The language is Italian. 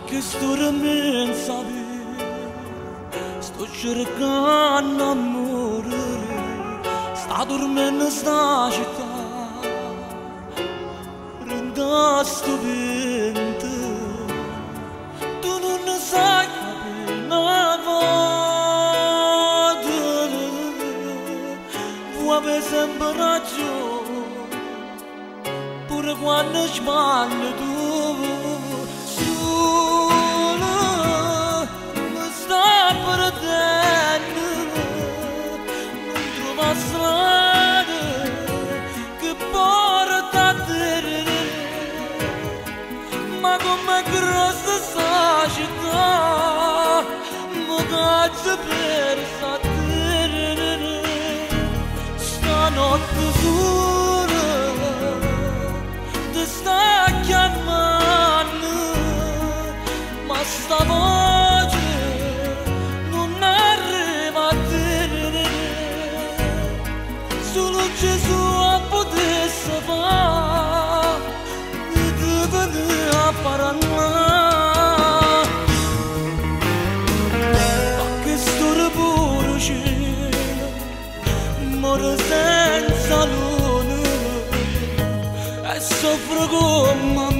che sto remenza sto cercando amore, sta dormendo sta città, prenda sto vento, tu non ne sai appena vado, vuoi sempre ragione, pure quando sbaglio tu. Che porta a te, ma come grossa sta città, mi cazzo per sapere, stanotte sola ti sta chiamando, ma sta voce non arriva a te. Solo Gesù a potesse fare di venire a parlare, ma che storia pure cielo muore senza luna e soffre come